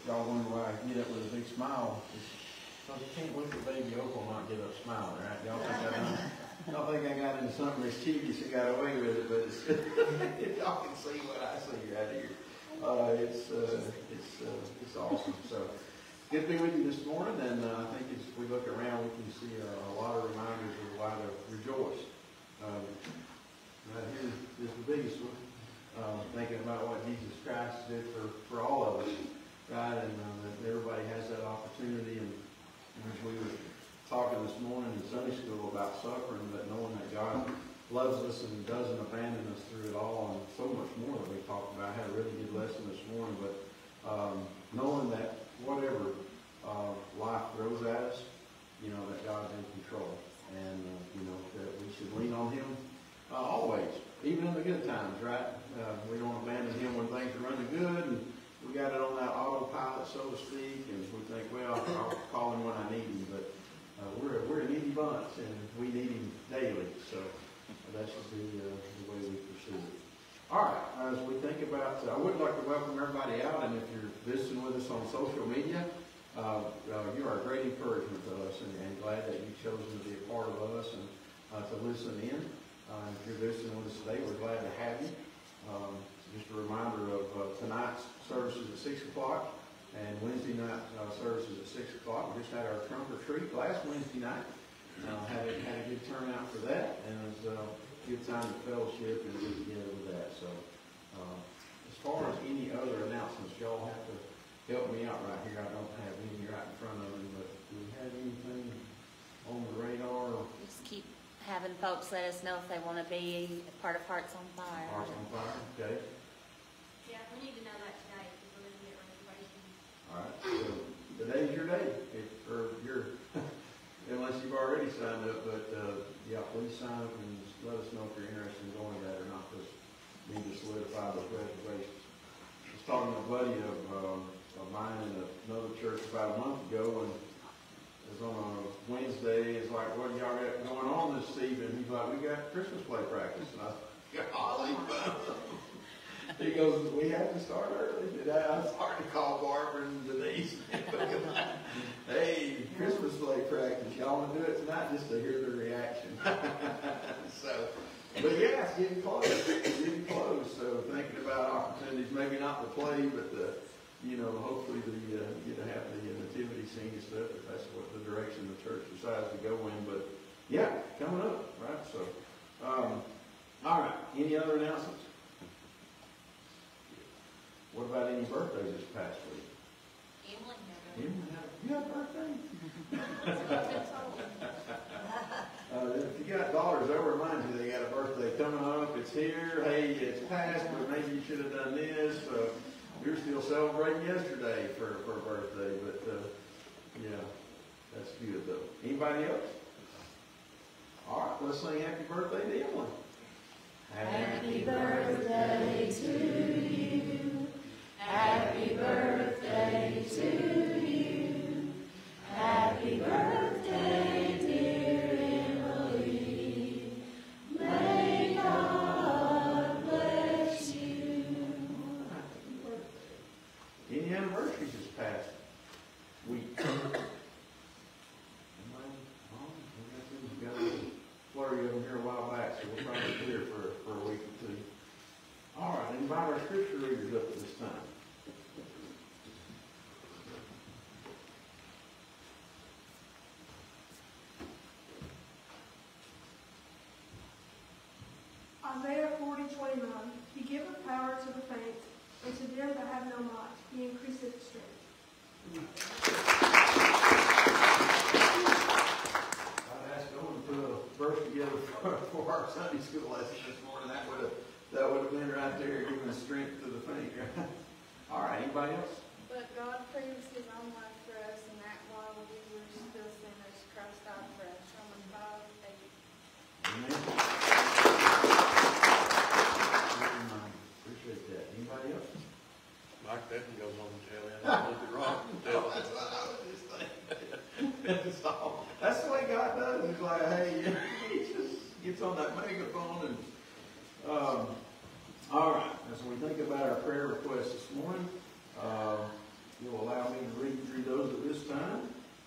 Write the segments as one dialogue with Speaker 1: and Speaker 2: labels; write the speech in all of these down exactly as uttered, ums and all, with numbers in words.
Speaker 1: y'all wonder why I get up with a big smile, because you can't look at baby Opal and not get up smiling, right? Y'all think I done, y'all think I got into something mischievous and got away with it, but it's, y'all can see what I see right here. Uh, it's uh, it's uh, it's awesome. So good to be with you this morning, and uh, I think as we look around, we can see uh, a lot of reminders of why to rejoice. Um, right here is the biggest one. Uh, thinking about what Jesus Christ did for, for all of us, right? And uh, that everybody has that opportunity. And, and as we were talking this morning in Sunday school about suffering, but knowing that God loves us and doesn't abandon us through it all, and so much more that we talked about. I had a really good lesson this morning, but um, knowing that whatever uh, life throws at us, you know, that God's in control, and uh, you know, that we should lean on Him uh, always, even in the good times, right? Uh, we don't abandon Him when things are running good, and we got it on that autopilot, so to speak, and we think, well, I'll call Him when I need Him, but uh, we're, we're a needy bunch, and we need Him daily, so that should be uh, the way we pursue it. All right, as we think about, uh, I would like to welcome everybody out, and if you're visiting with us on social media, uh, uh, you are a great encouragement to us, and, and glad that you've chosen to be a part of us and uh, to listen in. Uh, if you're visiting with us today, we're glad to have you. Um, just a reminder of uh, tonight's services at six o'clock and Wednesday night uh, services at six o'clock. We just had our trunk or treat last Wednesday night. Uh, had, a, had a good turnout for that, and it was uh, a good time to fellowship and get together with that. So uh, as far as any other announcements, y'all have to help me out right here. I don't have any right in front of me, but do we have anything on the radar?
Speaker 2: Just keep having folks let us know if they want to be a part of Hearts on Fire.
Speaker 1: Hearts on Fire, okay.
Speaker 3: Yeah, we need to know that today because we're going to get reservations.
Speaker 1: All right, so today's your day, if, or your, unless you've already signed up, but uh, yeah, please sign up and just let us know if you're interested in going to that or not, because we need to solidify those reservations. I was talking to a buddy of, um, of mine in another church about a month ago, and it was on a Wednesday. It's like, what do y'all got going on this evening? He's like, we got Christmas play practice. And I said, golly, he goes, we have to start early. And I started to call Barbara and Denise. Hey, Christmas play practice. Y'all want to do it tonight just to hear the reaction. So, but yeah, it's getting close. It's getting close. So thinking about opportunities, maybe not to play, but the, you know, hopefully the, uh, you know, have the uh, nativity scene and stuff, if that's what the direction the church decides to go in. But yeah, coming up, right? So, um, all right. Any other announcements? What about any birthdays this past week?
Speaker 3: Emily had
Speaker 1: Emily had a, you had a birthday? uh, if you got daughters, they'll remind you they got a birthday coming up. It's here. Hey, it's past, but maybe you should have done this. Uh, We were still celebrating yesterday for, for a birthday, but uh, yeah, that's good though. Anybody else? All right, let's sing happy birthday to Emily.
Speaker 2: Happy birthday to you. Happy birthday to you. Happy birthday, dear Emily. May God bless you.
Speaker 1: Any anniversaries this past week? We got a flurry of them here a while back, so we'll try to clear for, for a week or two. All right, invite our scripture readers up at this time.
Speaker 4: Isaiah forty twenty-nine. He giveth power to the faint, and to them that have no might, He increaseth strength.
Speaker 1: I'd ask Owen to put a verse together for, for our Sunday school lesson this morning. That would have that would have been right there, giving strength to the faint. All right, anybody else?
Speaker 5: But God proves His own life for us, and that while we were still sinners, Christ died for us. Romans five eight.
Speaker 1: Amen. Appreciate that. Anybody else?
Speaker 6: Mike Benton goes on the tail end. I look it wrong.
Speaker 1: That's what I was just thinking. That's all. That's the way God does. He's like, hey, he just gets on that megaphone and. Um, all right. As we think about our prayer requests this morning, uh, you'll allow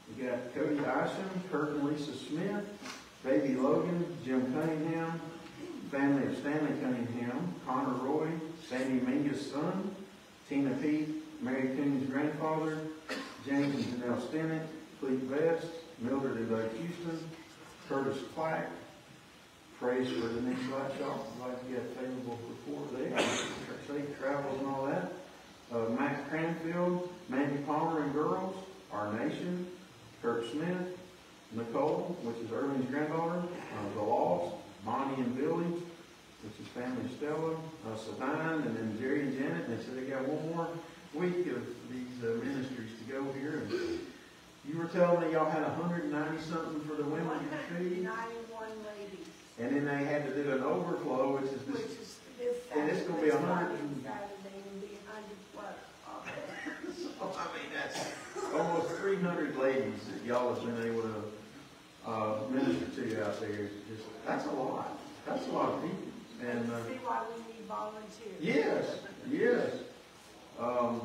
Speaker 1: We got Cody Ison, Kurt and Lisa Smith, baby Logan, Jim Cunningham, family of Stanley Cunningham, Connor Roy, Sandy Mingus' son, Tina Pete, Mary Cooney's grandfather, James and Janelle Stennett, Cleve Vest, Mildred and Doug Houston, Curtis Clack. Praise for the next light shop. I'd like to get a favorable report there. Safe travels and all that. Uh, Matt Cranfield, Mandy Palmer and girls, Our Nation, Kurt Smith, Nicole, which is Erwin's granddaughter, uh, the Laws, Bonnie and Billy, which is family Stella, uh, Sabine, and then Jerry and Janet. And they said they got one more week of these uh, ministries to go here. And you were telling me y'all had one hundred ninety something for the women retreat,
Speaker 7: ninety-one ladies.
Speaker 1: and then they had to do an overflow, which is
Speaker 7: Which
Speaker 1: this.
Speaker 7: is this
Speaker 1: And it's gonna be a hundred and-
Speaker 7: Saturday will be a hundred plus.
Speaker 1: So, I mean, that's almost three hundred ladies that y'all have been able to uh, minister to out there. Just, that's a lot. That's a lot of people. And uh,
Speaker 7: See why we need volunteers.
Speaker 1: yes, yes. Um,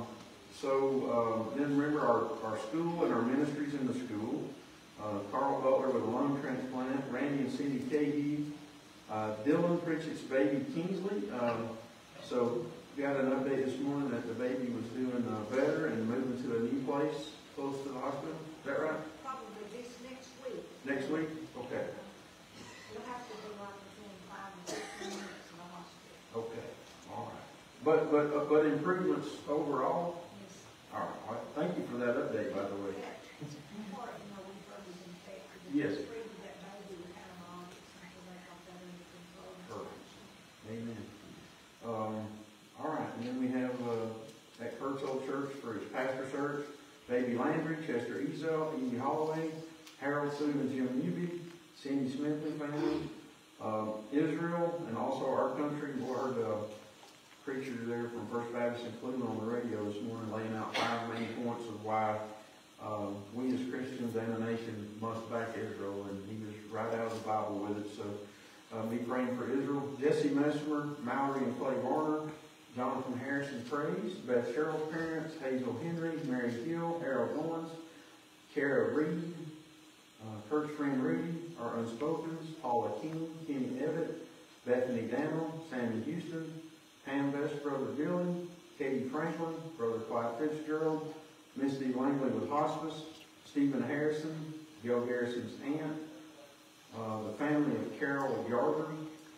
Speaker 1: so um, then remember our, our school and our ministries in the school. Uh, Carl Butler with a lung transplant, Randy and Cindy Cahey, uh, Dylan Pritchett's baby Kingsley. Um, so got an update this morning that the baby was doing uh, better and moving to a new place close to the hospital. Is that right?
Speaker 7: Probably this next week.
Speaker 1: Next week? Okay.
Speaker 7: You'll have to be like within five and six minutes in the hospital.
Speaker 1: Okay. All right. But but uh, but improvements overall.
Speaker 7: Yes.
Speaker 1: All right. All right. Thank you for that update, by the way.
Speaker 7: Yeah, it's important, you know, we've heard it in paper.
Speaker 1: Yes.
Speaker 7: It's free to that baby with antibiotics until they got that under control.
Speaker 1: Perfect. Amen. Um, all right, and then we have uh, at Kurt's Old Church for his pastor search, Baby Landry, Chester Ezel, Edie Holloway, Harold Sue and Jim Newby, Cindy Smith and family, uh, Israel, and also our country. We heard a preacher there from First Baptist in Cleveland on the radio this morning laying out five main points of why um, we as Christians and the nation must back Israel, and he was right out of the Bible with it. So uh, be praying for Israel. Jesse Messmer, Mallory and Clay Warner, Jonathan Harrison Praise, Beth Sherrill's parents, Hazel Henry, Mary Hill, Harold Owens, Kara Reed, uh, Kurt's friend Rudy, our Unspokens, Paula King, Kenny Evett, Bethany Daniel, Sammy Houston, Pam Best, Brother Dylan, Katie Franklin, Brother Clyde Fitzgerald, Misty Langley with hospice, Stephen Harrison, Joe Garrison's aunt, uh, the family of Carol Yardley,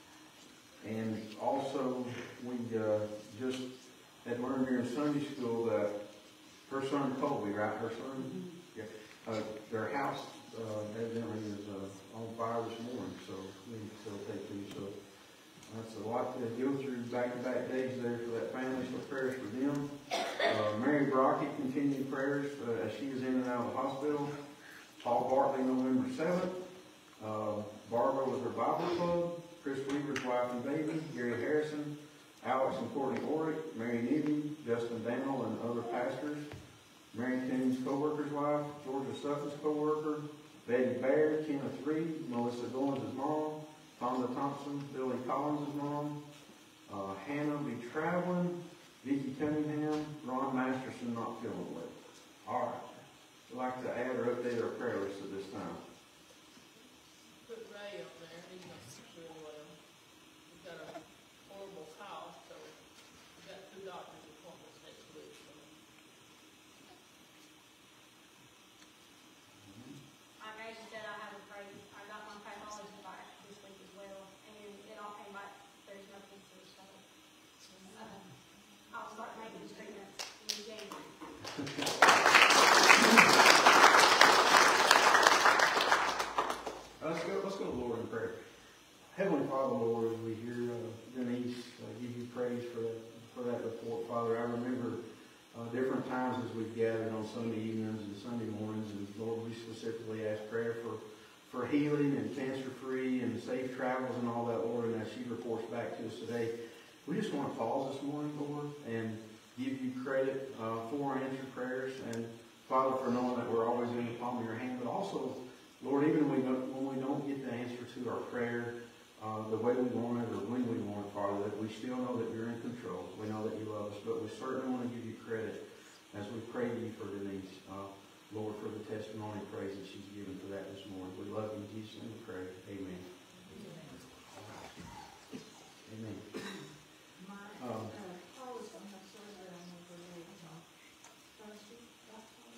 Speaker 1: and also we uh, just had learned here in Sunday school that her son Colby, right? Her son, mm-hmm. yeah, uh, their house uh, evidently is uh, on fire this morning, so we need to facilitate these. So that's a lot to go through back-to-back days there for that family. So prayers for them. Uh, Mary Brockett, continued prayers uh, as she is in and out of the hospital. Paul Bartley, November seventh. Uh, Barbara with her Bible club. Chris Weaver's wife and baby. Gary Harrison. Alex and Courtney Orick. Mary Newby. Justin Daniel and other pastors. Mary Coon's co-worker's wife. Georgia Sutton's co-worker. Betty Baird. Kenneth Reed. Melissa Goins' mom. Fonda Thompson, Billy Collins' mom, uh, Hannah be traveling, Vicki Cunningham, Ron Masterson not feeling well. All right. We'd like to add or update our prayer list at this time.
Speaker 8: Put Ray on there, he's not feeling well. He's got a horrible cough, so we've got two doctor's appointments next week. So.
Speaker 3: Like Asia said, I haven't prayed. I got my pathology back this week as well, and it all came back. There's nothing to the study. Um, I'll start making treatments in January.
Speaker 1: Let's go, let's go to the Lord in prayer. Heavenly Father, Lord, as we hear uh, Denise uh, give you praise for that, for that report, Father, I remember uh, different times as we've gathered on Sunday evenings and Sunday mornings, and Lord, we specifically ask prayer for, for healing and cancer-free and safe travels and all that, Lord, and as she reports back to us today, we just want to pause this morning, Lord, and give you credit uh, for our answered prayers, and Father, for knowing that we're always in the palm of your hand, but also, Lord, even when we don't, when we don't get the answer to our prayer uh, the way we want it or when we want it, Father, that we still know that you're in control. We know that you love us, but we certainly want to give you credit as we pray to you for Denise. Uh, Lord, for the testimony and praise that she's given for that this morning. We love you in Jesus' name we pray. Amen. Amen.
Speaker 7: My,
Speaker 1: Um,
Speaker 7: uh, Paul was gonna have surgery on my leg, Thursday, last time.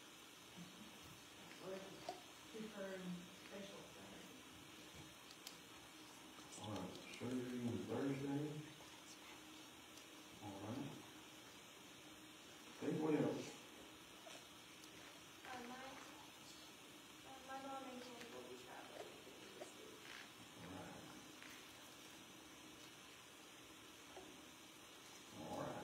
Speaker 7: We're preparing special things.
Speaker 1: All right, surgery on Thursday. All right. Anyone else?
Speaker 3: Uh, my, uh, my mom and Jen will be traveling this week.
Speaker 1: All right. All right.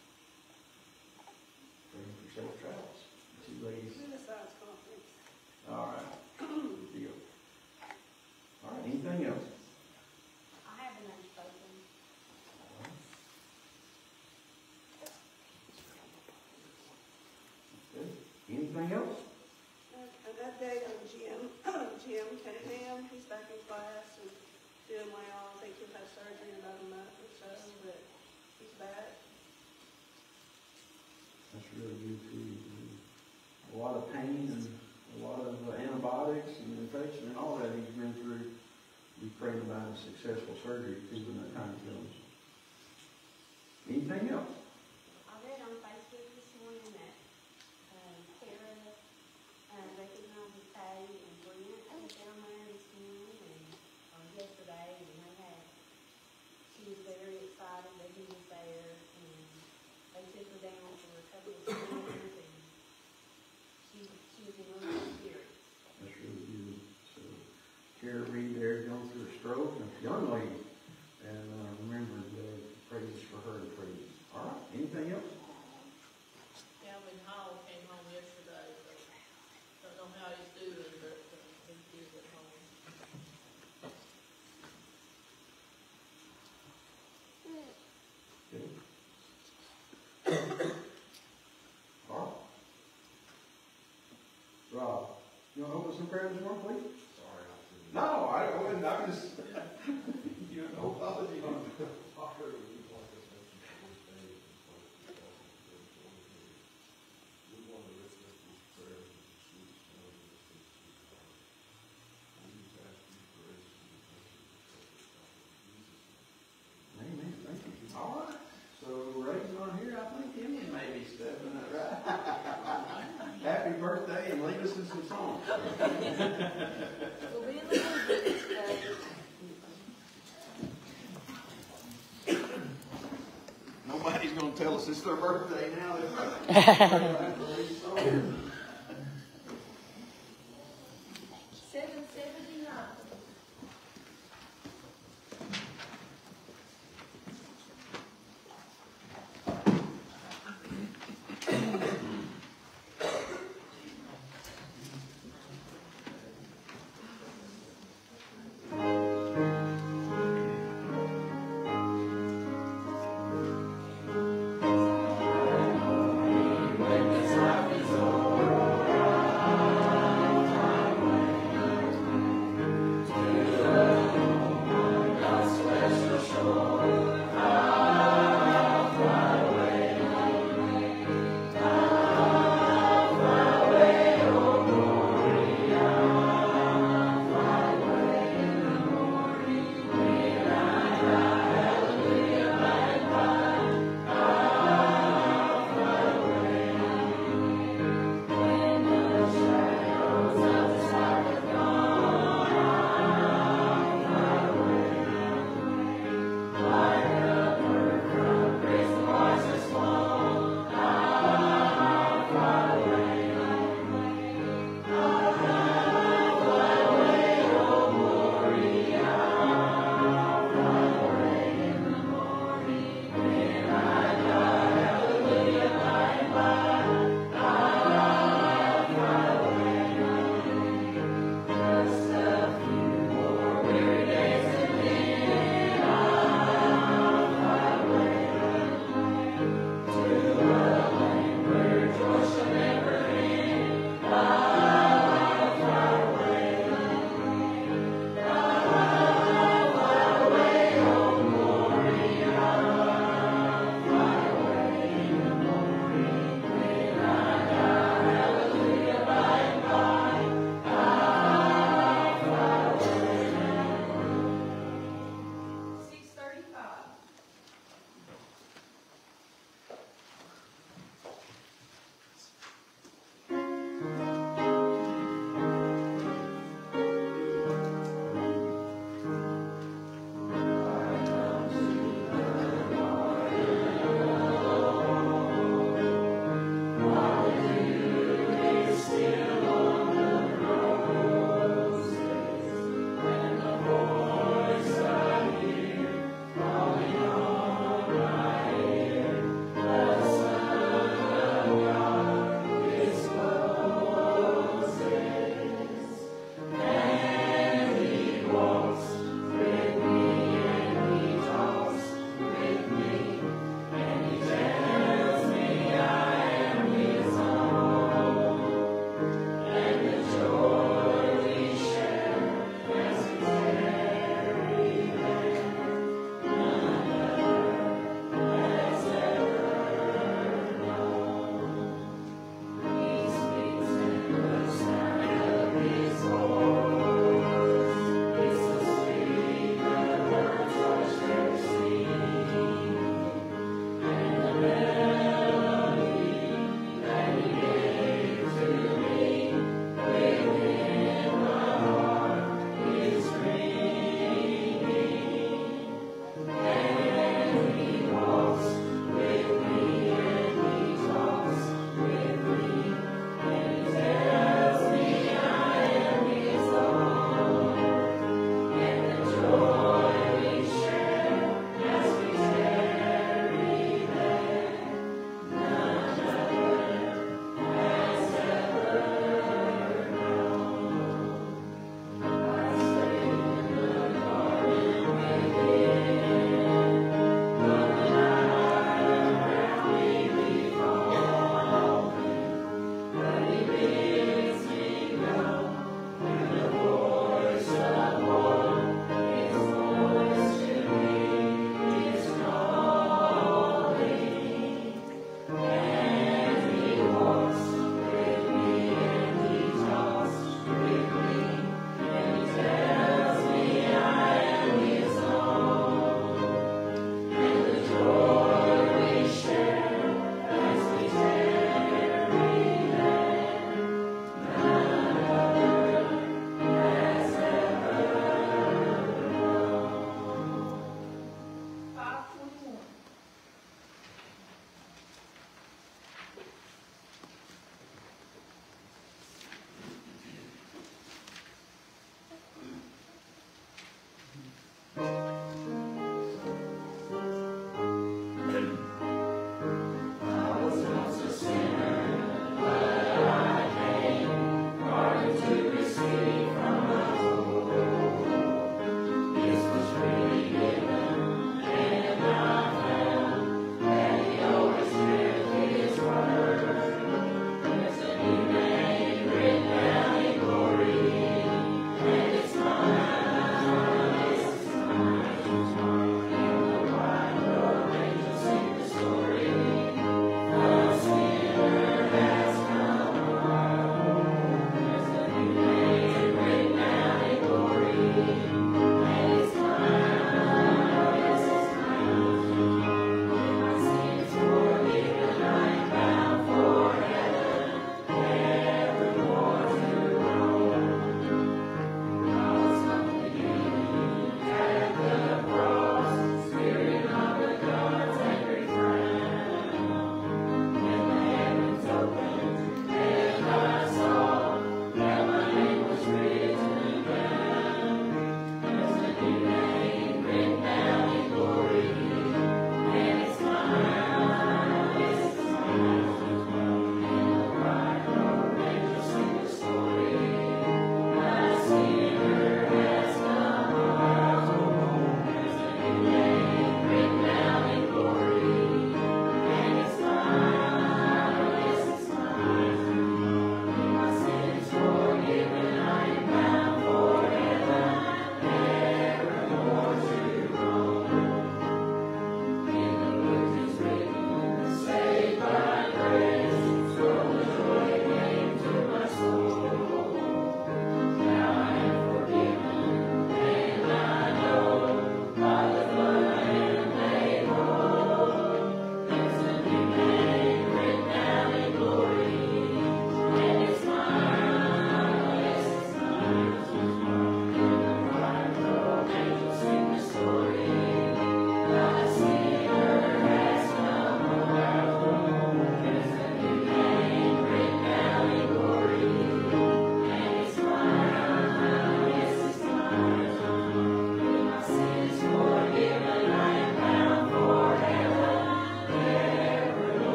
Speaker 1: Praying for safe travels. Two ladies.
Speaker 4: Suicide's conference.
Speaker 1: All right. Good deal. All right, anything else?
Speaker 3: I have an unspoken.
Speaker 1: All right. Good. Anything else?
Speaker 4: An update on Jim, Jim Cunningham, he's back in class and doing well. I think he'll have surgery in about a month or so, but he's back.
Speaker 1: That's really good too. A lot of pain and a lot of uh, antibiotics and infection and all that he's been through. We pray about a successful surgery too when that time comes. Anything else?
Speaker 3: I read on Facebook this morning that, um, Tara, uh, recognizes Patty and Brent was down there this morning and, or yesterday, and they had, she was very excited that he was there, and they took her down for a couple of swims, and she, she was in really good spirits.
Speaker 1: That's really good. So, Kara Reed there going through a stroke, and a young lady, and uh, remember the praises for her and praise. All right. Anything else?
Speaker 8: Calvin Hall came home yesterday, so don't know how he's doing, but uh, he is at home.
Speaker 1: Good. All right. Rob, you want to open some prayer this morning, please?
Speaker 6: Sorry, I couldn't.
Speaker 1: No, I, I wouldn't. I just, you have no apology. Amen. Thank you. All right. So Ray's on here. I think Emily may be stepping up, right? Happy birthday and lead us in some songs.
Speaker 2: We'll be in the woods today.
Speaker 1: Nobody's going to tell us it's their birthday now.
Speaker 2: Seven seventy-nine.
Speaker 1: When the sun is over.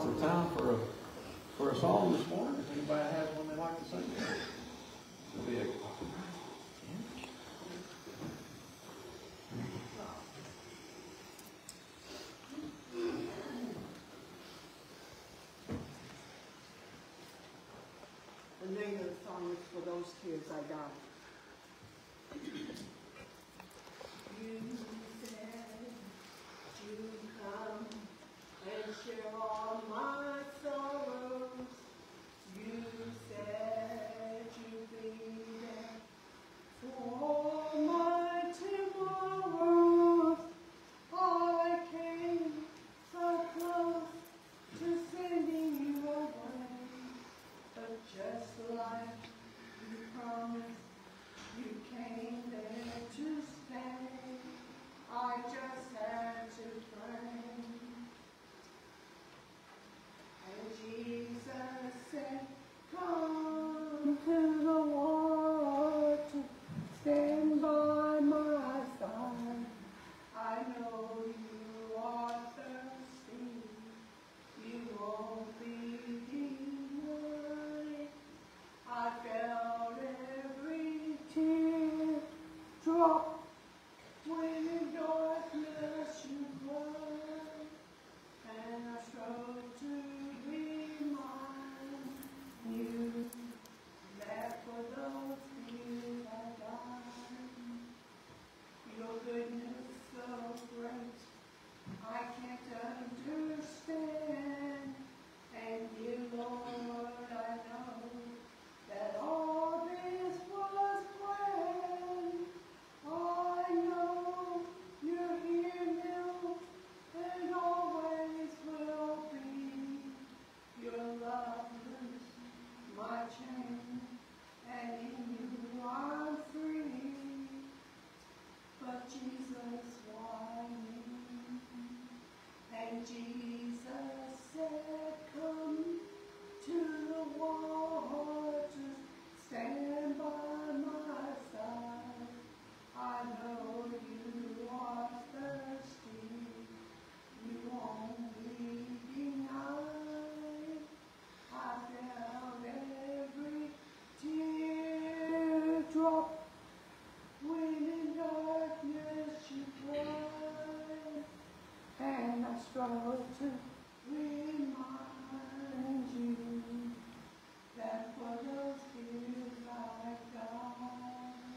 Speaker 1: lots of time for a, for a song this morning. If anybody has one they'd like to sing. It'll be a,
Speaker 9: The name of the song is For Those Tears I Got. You said you'd come and share all my sorrows. You said you'd be there for all my tomorrows. I came so close to sending you away, but just like you promised, you came there to stay. I just had to pray. And Jesus said, come to the water, stand by my side. I know you are thirsty, you won't be denied. I felt every tear drop when in darkness you cried, and I strove to remind you that for those tears I died. Your goodness so great, I can't understand, and dear Lord, I know that all this was planned. I know you're here now and always will be. Your love is my chain, and in you I'm free. But Jesus, why me? And Jesus said, come to the water, stand by my side. I know you are thirsty, you won't be denied. I felt every teardrop when in darkness you cried, and I strove to remind you that for those tears I died.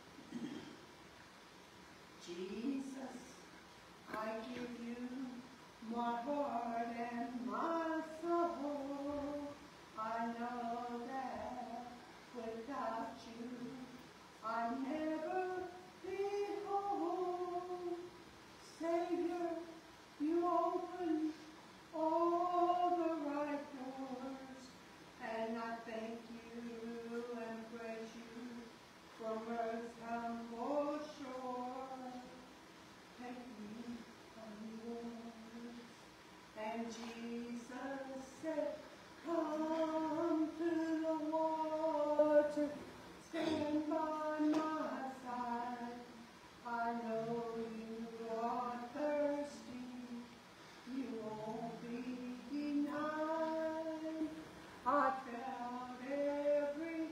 Speaker 9: Jesus, I give you my heart and my soul. I know that without you I'd never be whole. Savior, you open all the right doors, and I thank you and praise you from earth's humble shore. Take me on yours. And Jesus said, come to the water, stand by my side. I know you are thirsty, you won't be denied. I felt every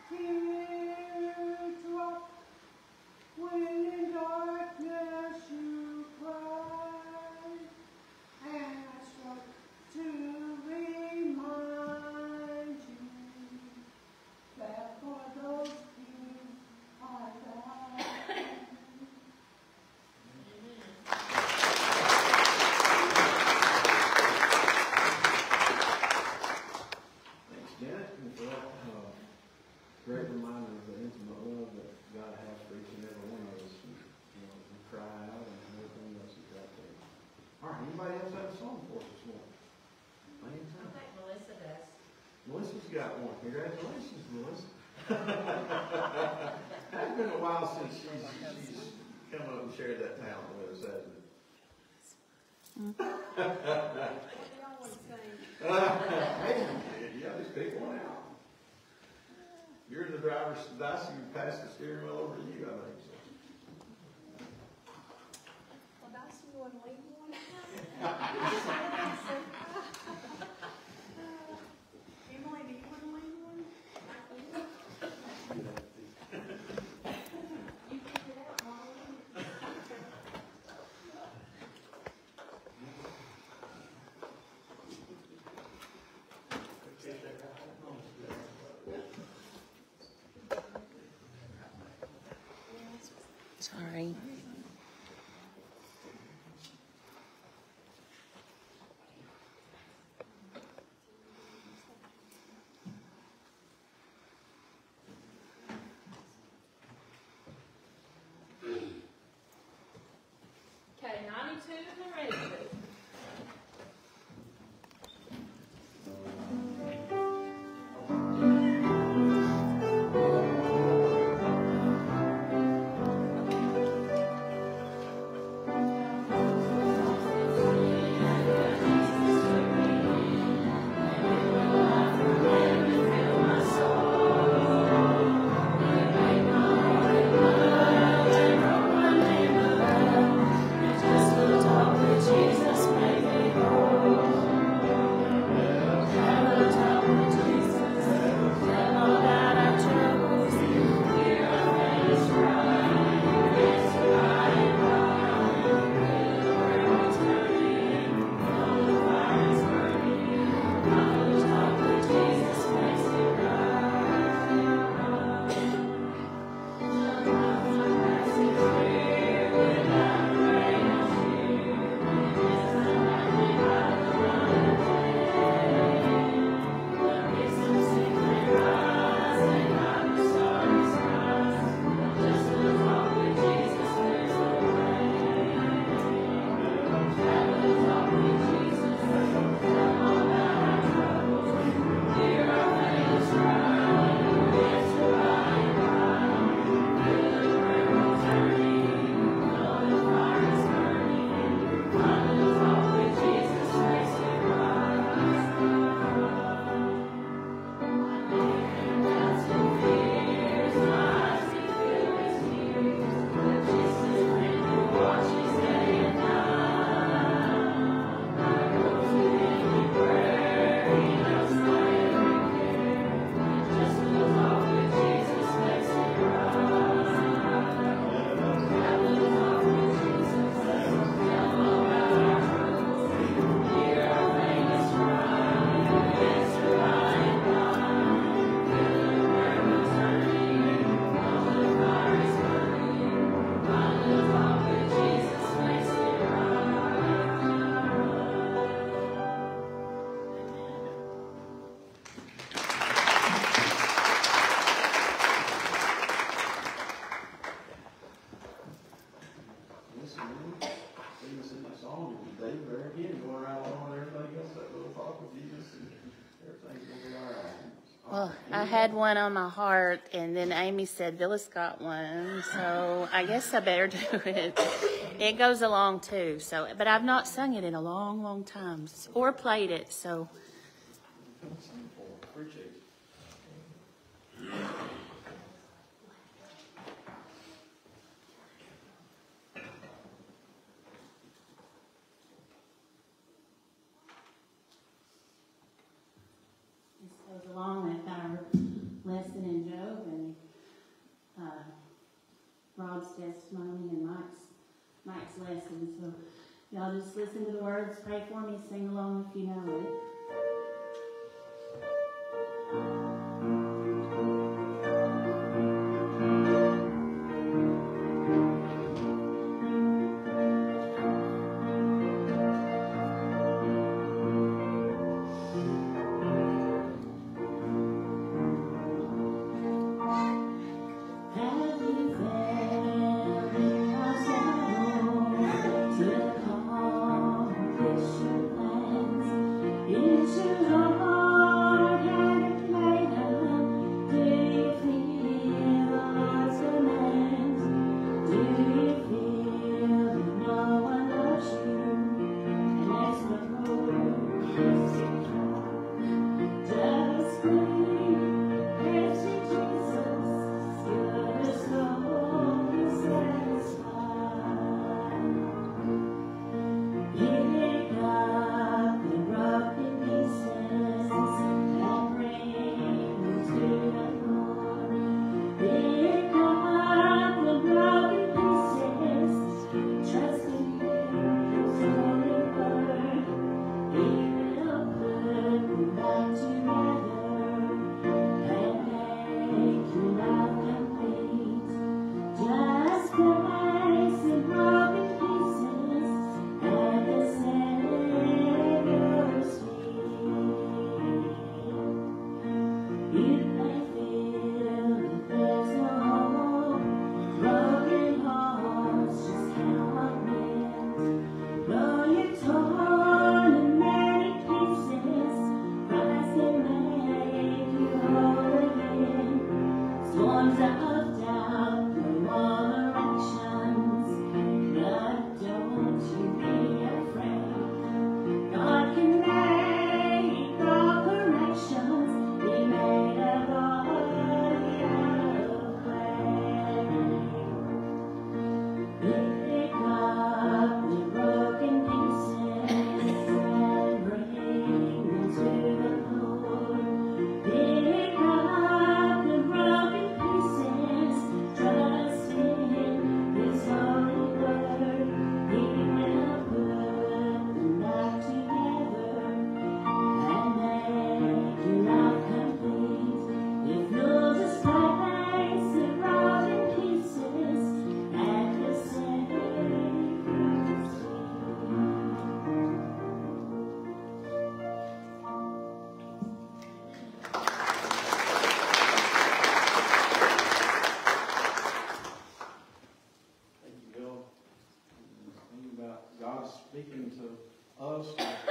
Speaker 9: teardrop when in darkness you cried, and I struck to remind you that for those tears I died.
Speaker 1: thanks, Janet, and for that uh, great reminder of the intimate love that God has for each and every one of us. And, you know, we cry out and everything else is right there. All right, anybody else have a song for us this morning? Lane,
Speaker 7: I think Melissa does.
Speaker 1: Melissa's got one. Congratulations, Melissa. It's been a while since she's, she's come up and shared that talent with us, hasn't it?
Speaker 4: Y'all want to sing?
Speaker 1: Hey, yeah, just pick one out. You're in the driver's seat, you pass the steering wheel over to you, I think so.
Speaker 4: Well, that's one lead one.
Speaker 2: Sorry.
Speaker 8: Okay, ninety-two and the ready to.
Speaker 2: Well, I had one on my heart, and then Amy said Phyllis got one, so I guess I better do it. It goes along too, so but I've not sung it in a long, long time, or played it, so. This goes along with our lesson in Job and uh, Rod's testimony and Mike's Mike's lesson. So y'all just listen to the words, pray for me, sing along if you know it. Said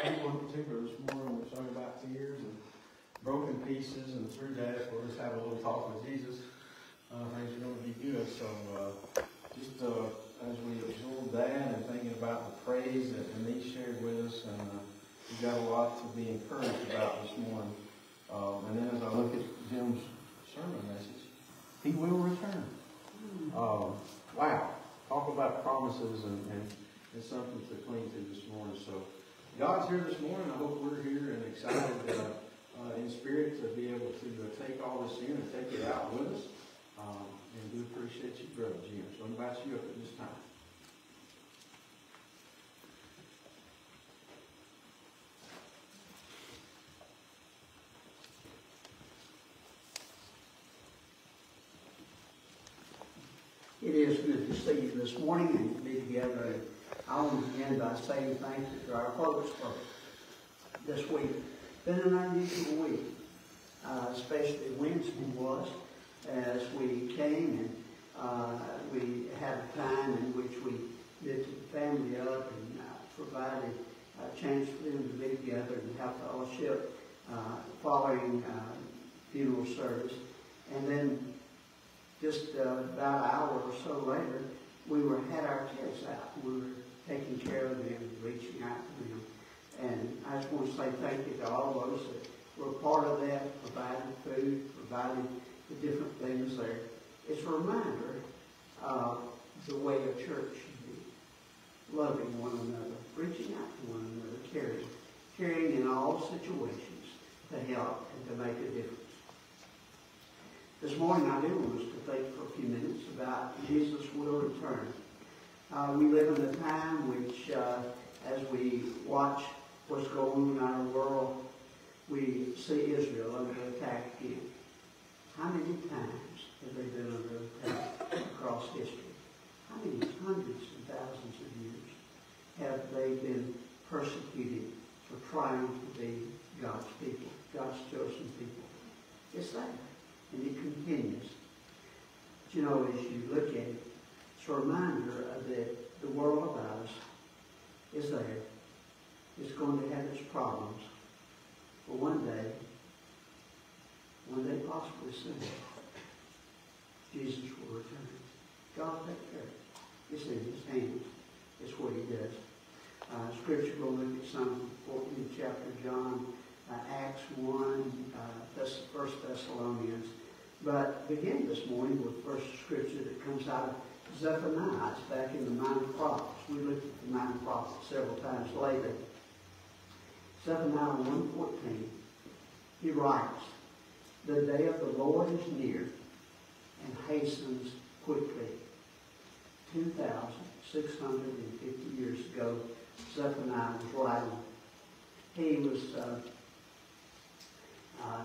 Speaker 1: people in particular this morning, we're talking about tears and broken pieces, and through that, we'll just have a little talk with Jesus. Uh, things are going to be good. So, uh, just uh, as we absorb that and thinking about the praise that Denise shared with us, and uh, we've got a lot to be encouraged about this morning. Um, and then as I look at Jim's sermon message, he will return. Um, wow. Talk about promises, and, and it's something to cling to this morning. So God's here this morning. I hope we're here and excited uh, uh, in spirit to be able to uh, take all this in and take it out with us. Um, and we appreciate you, Brother Jim. So I invite you up at this time.
Speaker 10: It is good to see you this morning and to be together. And I want to begin by saying thank you to our folks for this week. It's been an unusual week, uh, especially Wednesday was, as we came and uh, we had a time in which we lifted the family up and uh, provided a chance for them to be together and have fellowship uh, following uh, funeral service. And then just uh, about an hour or so later, we were had our kids out. We were taking care of them, reaching out to them. And I just want to say thank you to all those that were part of that, providing food, providing the different things there. It's a reminder of the way a church should be. Loving one another, reaching out to one another, caring. Caring in all situations to help and to make a difference. This morning I do want us to think for a few minutes about Jesus will return. Uh, we live in a time which, uh, as we watch what's going on in our world, we see Israel under attack again. How many times have they been under attack across history? How many hundreds and thousands of years have they been persecuted for trying to be God's people, God's chosen people? It's there. And it continues. But you know, as you look at it, it's a reminder that the world about us is there. It's going to have its problems. But one day, one day possibly soon, Jesus will return. God will take care of it. It's in His hands. It's what He does. Uh, scripture, we'll look at some fourteenth chapter of John, uh, Acts one, uh, First Thessalonians. But begin this morning with the first scripture that comes out of Zephaniah. It's back in the Minor Prophets. We looked at the Minor Prophets several times lately. Zephaniah one fourteen. He writes, "The day of the Lord is near and hastens quickly." two thousand six hundred fifty years ago, Zephaniah was writing. He was uh, uh,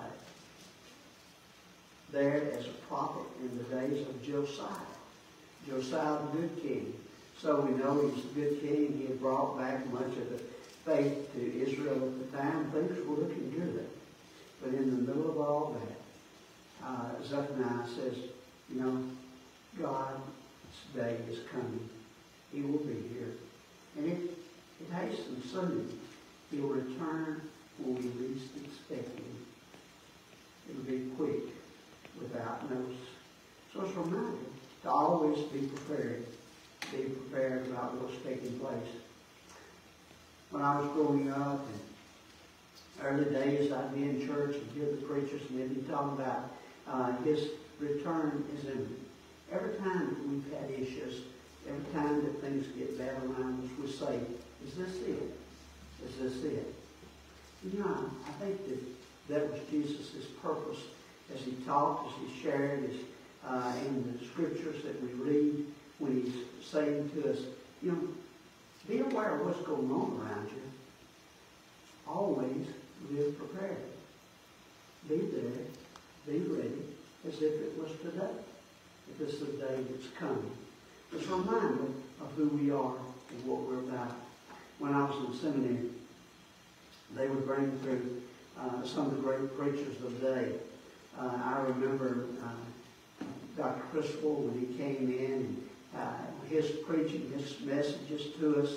Speaker 10: there as a prophet in the days of Josiah. Josiah, the good king. So we know he was a good king. He had brought back much of the faith to Israel at the time. Things were looking good. But in the middle of all that, uh, Zephaniah says, you know, God's day is coming. He will be here. And it, it hastens soon. He'll return when we least expect Him. It'll be quick, without notice. So it's a reminder to always be prepared. Be prepared about what's taking place. When I was growing up, in early days, I'd be in church and hear the preachers, and they'd be talking about uh, His return is imminent. Every time that we've had issues, every time that things get bad around us, we say, is this it? Is this it? You know, I think that that was Jesus' purpose as He taught, as He shared, as, uh, in the scriptures that we read, when He's saying to us, you know, be aware of what's going on around you. Always live prepared. Be there, be ready, as if it was today. If this is the day that's coming. It's a reminder of who we are and what we're about. When I was in seminary, they would bring through uh, some of the great preachers of the day. Uh, I remember uh, Doctor Criswell when he came in, and uh, his preaching, his messages to us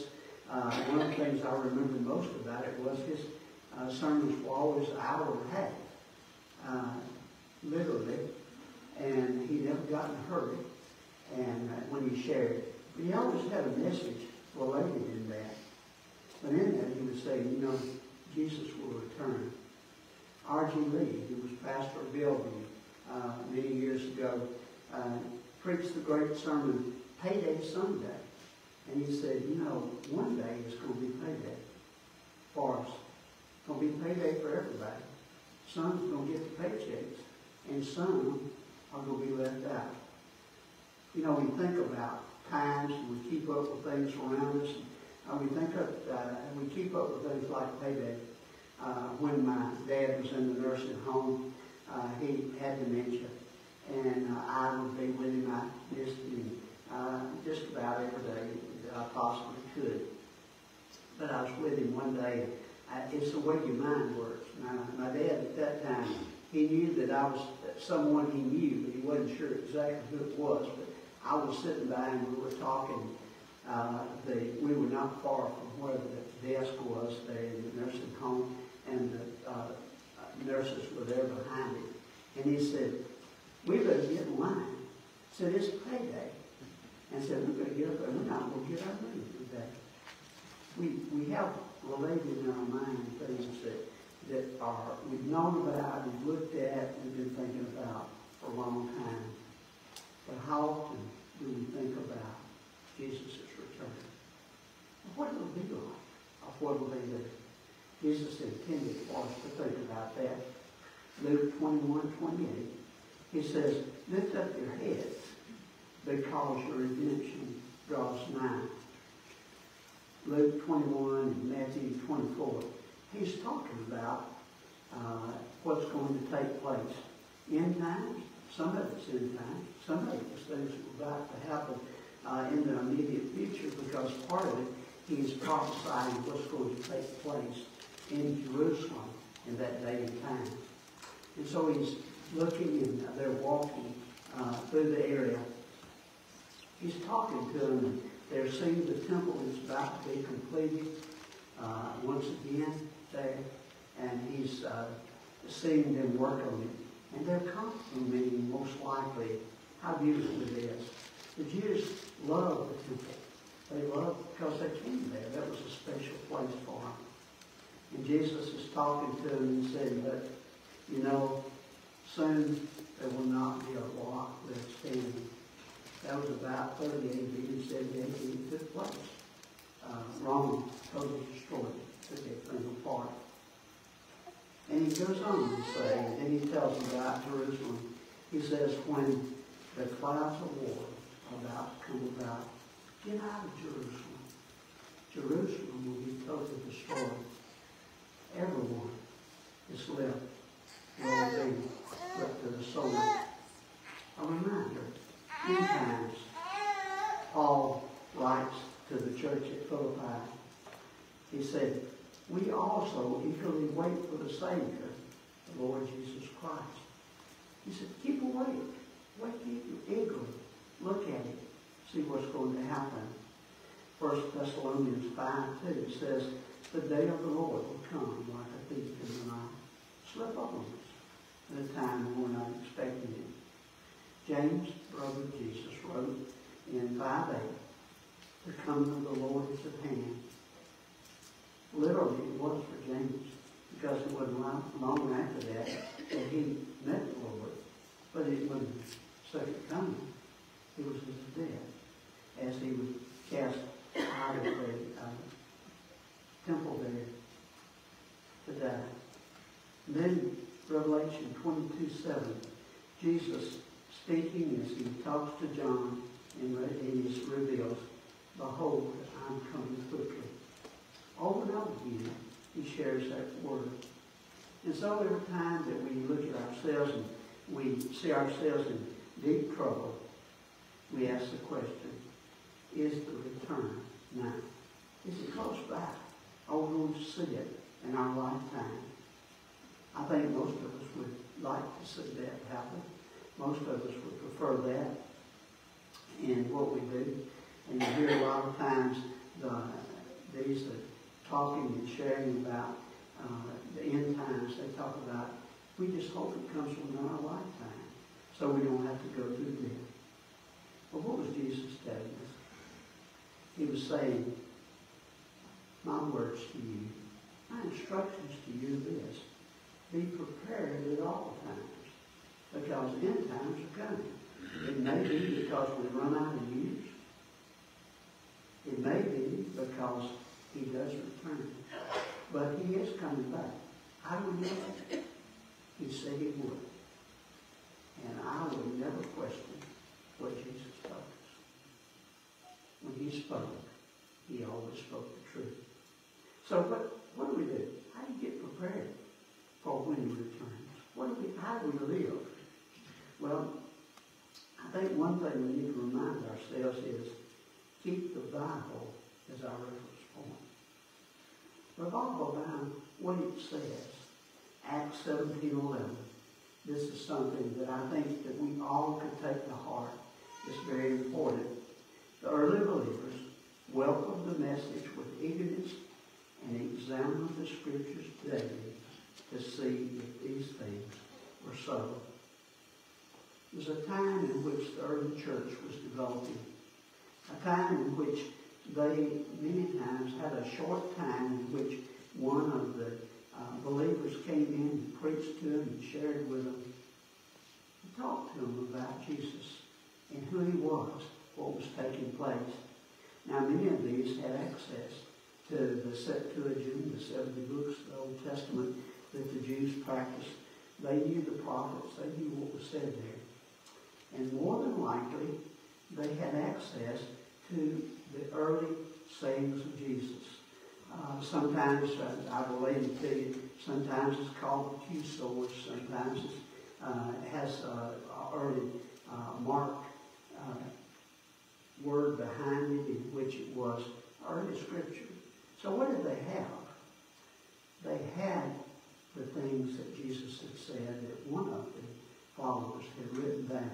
Speaker 10: Uh, one of the things I remember most about it was his uh, sermons were always an hour and a half, uh, literally, and he never got in a hurry and uh, when he shared. But he always had a message related in that. But in that, he would say, you know, Jesus will return. R G Lee, who was pastor of Bellevue uh, many years ago, uh, preached the great sermon, Payday Sunday. And he said, you know, one day is going to be payday for us. It's going to be payday for everybody. Some's going to get the paychecks, and some are going to be left out. You know, we think about times, and we keep up with things around us, and we think of, uh, and we keep up with things like payday. Uh, when my dad was in the nursing home, uh, he had dementia, and uh, I would be with him. I missed him uh, just about every day that I possibly could. But I was with him one day. I, it's the way your mind works. Now, my dad at that time, he knew that I was someone he knew, but he wasn't sure exactly who it was. But I was sitting by and we were talking. Uh, the, we were not far from where the desk was there in the nursing home, and the uh, nurses were there behind him. And he said, we better get in line. He said, it's payday. And said, we're going to get up there. We're not going to get our money today. We, we have related in our mind things that, that are, we've known about, we've looked at, we've been thinking about for a long time. But how often do we think about Jesus' return? What will it be like? Or what will they do? Jesus intended for us to think about that. Luke twenty-one, twenty-eight, he says, lift up your heads because your redemption draws nigh. Luke twenty-one and Matthew twenty-four, he's talking about uh, what's going to take place. End times, some of it's end times, some of it's things that are about to happen uh, in the immediate future, because part of it, he's prophesying what's going to take place in Jerusalem in that day and time. And so he's looking and they're walking uh, through the area. He's talking to them, and they're seeing the temple is about to be completed uh, once again there, and he's uh, seeing them work on it. And they're complimenting most likely how beautiful it is. The Jews love the temple. They love it because they came there. That was a special place for them. And Jesus is talking to them and saying, but, you know, soon there will not be a rock left standing. That was about thirty A D and seventy A D it took place. Uh, Rome totally destroyed it, took everything apart. And he goes on to say, and then he tells them about Jerusalem. He says, when the clouds of war are about to come about, get out of Jerusalem. Jerusalem will be totally destroyed. Everyone is left will be left to the sword. A reminder, many times, Paul writes to the church at Philippi. He said, we also eagerly wait for the Savior, the Lord Jesus Christ. He said, keep awake. Wait eagerly. Look at it. See what's going to happen. First Thessalonians five two says, the day of the Lord will come like a thief in the night. Slip up on us at a time when we're not expecting it. James, brother of Jesus, wrote in five eight, the coming of the Lord is at hand. Literally, it was for James, because it wasn't long after that that he met the Lord. But it wasn't his second coming. It was his death, as he was cast out of the uh, temple there to die. And then Revelation twenty-two seven, Jesus speaking as he talks to John and he reveals, behold, I'm coming quickly. Over and over again, he shares that word. And so every time that we look at ourselves and we see ourselves in deep trouble, we ask the question, is the return now? Is it close by? Are we going to see it in our lifetime? I think most of us would like to see that happen. Most of us would prefer that in what we do. And you hear a lot of times the these are talking and sharing about uh, the end times. They talk about, we just hope it comes within our lifetime so we don't have to go through death. But what was Jesus telling us? He was saying, my words to you, my instructions to you this, be prepared at all times, because end times are coming. It may be because we run out of years. It may be because he does return. But he is coming back. How do we know that? He said he would. And I would never question what Jesus told us. When he spoke, he always spoke the truth. So what, what do we do? How do you get prepared for when he returns? What do we, how do we live? Well, I think one thing we need to remind ourselves is keep the Bible as our reference point. Revolve around what it says. Acts seventeen eleven. This is something that I think that we all could take to heart. It's very important. The early believers welcomed the message with eagerness and examined the scriptures daily to see if these things were so. There's a time in which the early church was developing. A time in which they many times had a short time in which one of the uh, believers came in and preached to them and shared with them. He talked to them about Jesus and who he was, what was taking place. Now many of these had access to the Septuagint, the seventy books of the Old Testament that the Jews practiced. They knew the prophets, they knew what was said there. And more than likely, they had access to the early sayings of Jesus. Uh, sometimes, uh, I related to you, sometimes it's called the Q source, sometimes it's, uh, it has uh, early uh, Mark uh, word behind it in which it was early scripture. So what did they have? They had the things that Jesus had said that one of the followers had written down.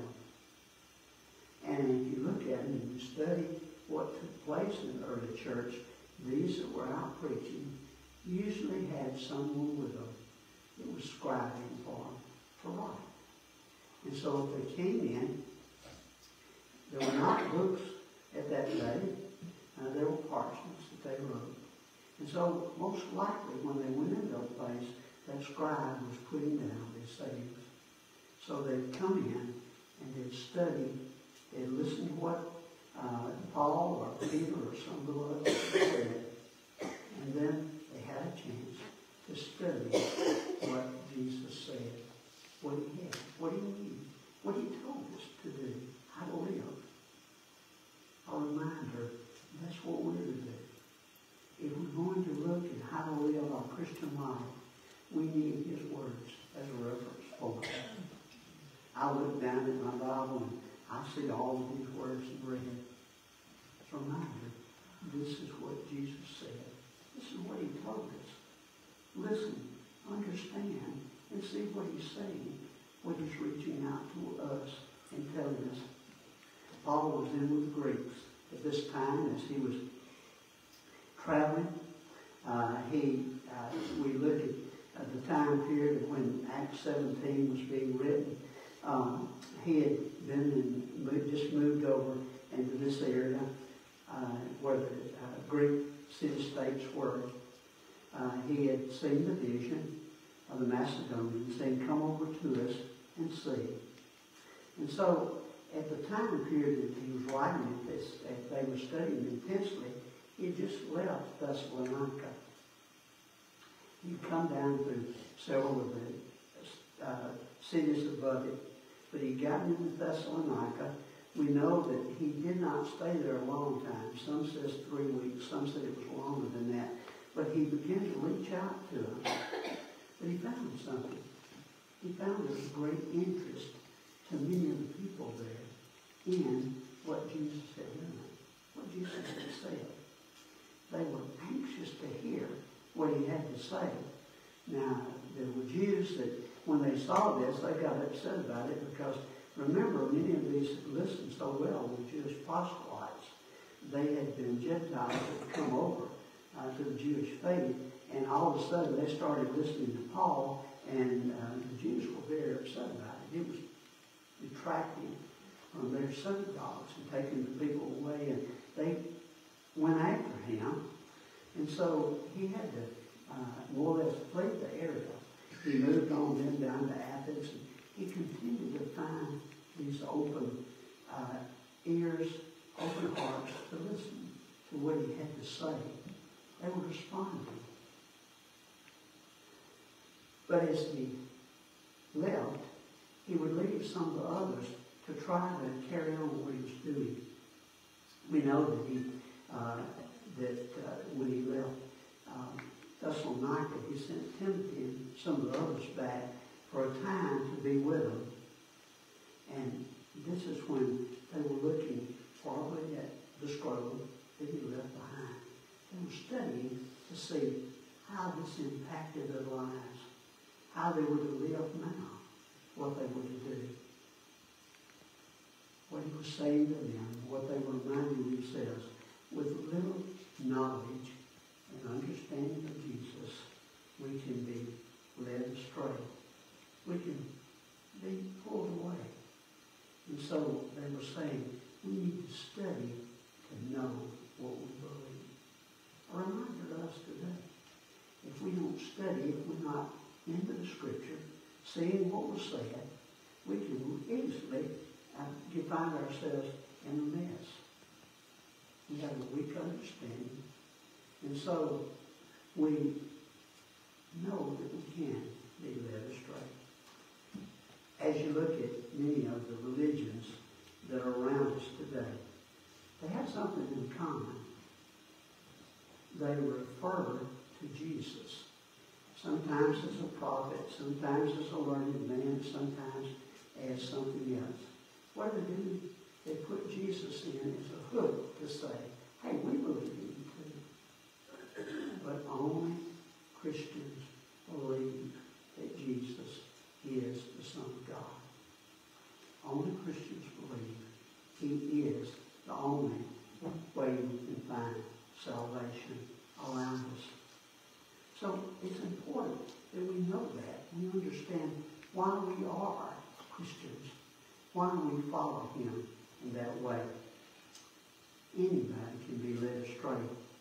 Speaker 10: And if you look at it and you study what took place in the early church, these that were out preaching usually had someone with them that was scribing for them to write. And so if they came in, there were not books at that day. Uh, there were parchments that they wrote. And so most likely when they went into a place, that scribe was putting down these sayings. So they'd come in and they'd study, they'd listen to what uh, Paul or Peter or some of the others said. And then they had a chance to study what Jesus said, what he had, what he knew, what he told us to do, how to live. A reminder, that's what we're to do. If we're going to look at how to live our Christian life, we need his words as a reference point. I look down at my Bible and I see all of these words in red. It's a reminder, this is what Jesus said. This is what he told us. Listen, understand, and see what he's saying, what he's reaching out to us and telling us. Paul was in with the Greeks at this time as he was traveling. Uh, he, uh, we look at uh, the time period when Acts seventeen was being written. Um, he had been in, moved, just moved over into this area uh, where the uh, Greek city-states were. Uh, he had seen the vision of the Macedonians saying, come over to us and see. And so at the time period that he was writing this, as they were studying intensely, he had just left Thessalonica. He'd come down through several of the uh, cities above it, but he got into Thessalonica. We know that he did not stay there a long time. Some says three weeks, some said it was longer than that. But he began to reach out to them. But he found something. He found there was great interest to many of the people there in what Jesus had done, what Jesus had said. They were anxious to hear what he had to say. Now, there were Jews that when they saw this, they got upset about it because, remember, many of these that listened so well were Jewish proselytes. They had been Gentiles that had come over uh, to the Jewish faith, and all of a sudden they started listening to Paul, and uh, the Jews were very upset about it. It was detracting from their synagogues and taking the people away, and they went after him, and so he had to uh, more or less flee the area. He moved on then down to Athens, and he continued to find these open uh, ears, open hearts to listen to what he had to say. They were responding. But as he left, he would leave some of the others to try to carry on what he was doing. We know that he, uh, that uh, when he left um, Thessalonica, he sent Timothy and some of the others back for a time to be with him. And this is when they were looking probably at the scroll that he left behind. They were studying to see how this impacted their lives, how they were to live now, what they were to do, what he was saying to them, what they were reminding themselves. With little knowledge and understanding of Jesus, we can be led astray. We can be pulled away. And so they were saying, we need to study to know what we believe. A reminder to us today, if we don't study, if we're not into the Scripture, seeing what was said, we can easily uh, find ourselves in a mess. We have a weak understanding, and so we know that we can be led astray. As you look at many of the religions that are around us today, they have something in common. They refer to Jesus. Sometimes as a prophet, sometimes as a learned man, sometimes as something else. What do they do? They put Jesus in as a hook to say, hey, we believe in you too. But only Christians believe that Jesus is the Son of God. Only Christians believe he is the only way we can find salvation around us. So it's important that we know that. We understand why we are Christians, why we follow him in that way. Anybody can be led astray.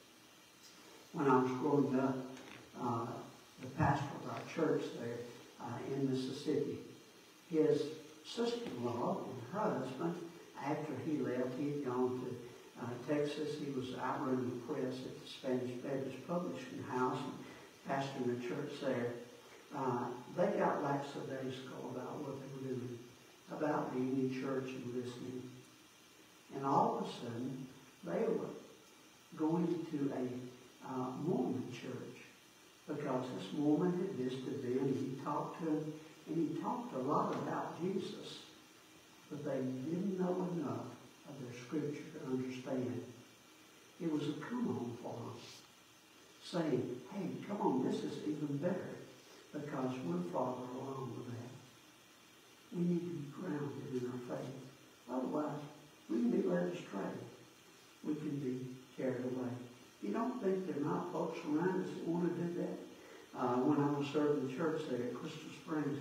Speaker 10: When I was growing up, uh, the pastor of our church there uh, in Mississippi, his sister-in-law and her husband, after he left, he had gone to uh, Texas. He was out running the press at the Spanish Baptist Publishing House and pastoring a church there. Uh, they got lackadaisical about what they were doing, about being in church and listening. And all of a sudden, they were going to a uh, Mormon church because this Mormon had visited them and he talked to them, and he talked a lot about Jesus, but they didn't know enough of their scripture to understand. It was a come-on for them, saying, hey, come on, this is even better because we're farther along with that. We need to be grounded in our faith. Otherwise, we can be led astray. We can be carried away. You don't think there are not folks around us that want to do that? Uh, when I was serving the church there at Crystal Springs,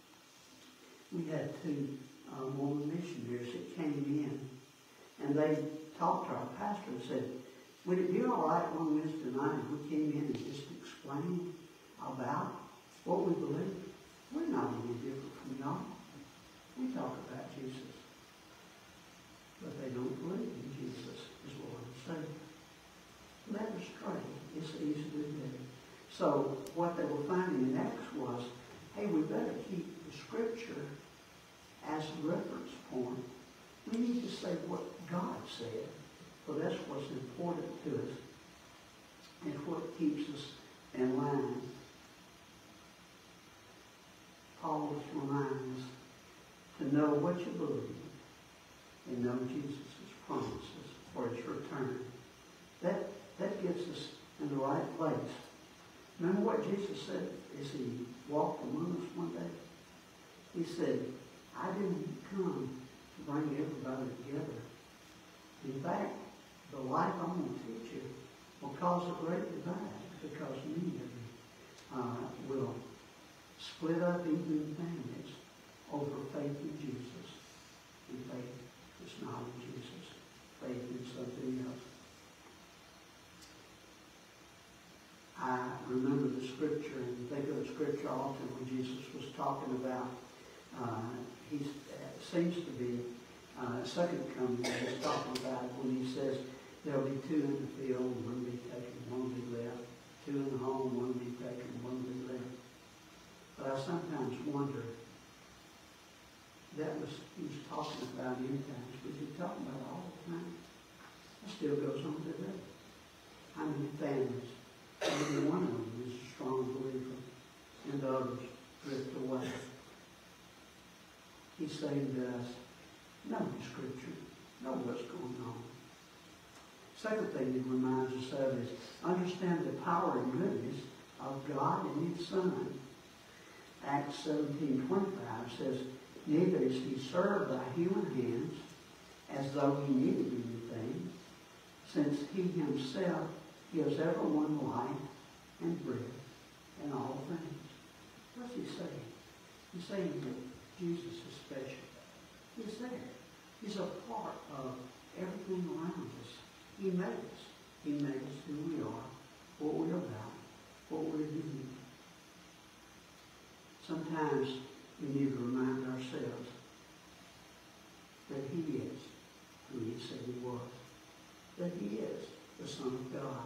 Speaker 10: we had two uh, Mormon missionaries that came in, and they talked to our pastor and said, would it be all right one Wednesday night if we came in and just explained about what we believe? We're not any different from y'all. We talk about Jesus. But they don't believe in Jesus as Lord and Savior. Let us pray. It's easy to do. So what they were finding in Acts was, hey, we better keep the Scripture as a reference point. We need to say what God said, for that's what's important to us. It's what keeps us in line. Paul is reminding us to know what you believe and know Jesus' promises for his return. That, that gets us in the right place. Remember what Jesus said as he walked among us one day? He said, I didn't come to bring everybody together. In fact, the life I'm going to teach you will cause a great divide, because many of you uh, will split up even in families over faith in Jesus, and faith is not in Jesus, faith in something else. I remember the scripture, and think of the scripture often when Jesus was talking about, uh, he uh, seems to be, uh, second coming, he's talking about it when he says, there'll be two in the field, one will be taken, one will be left. Two in the home, one will be taken, one will be left. But I sometimes wonder, that was, he was talking about end times, was he talking about all the time? It still goes on today. How many families, every one of them is a strong believer, and others drift away. He's saying to us, know the scripture, know what's going on. Second thing he reminds us of is understand the power and goodness of God and His Son. Acts seventeen twenty-five says, neither is He served by human hands as though He needed anything, since He Himself gives everyone life and breath and all things. What's He saying? He's saying that Jesus is special. He's there. He's a part of everything around us. He made us. He made us who we are, what we're about, what we're doing. Sometimes we need to remind ourselves that He is who He said He was, that He is the Son of God.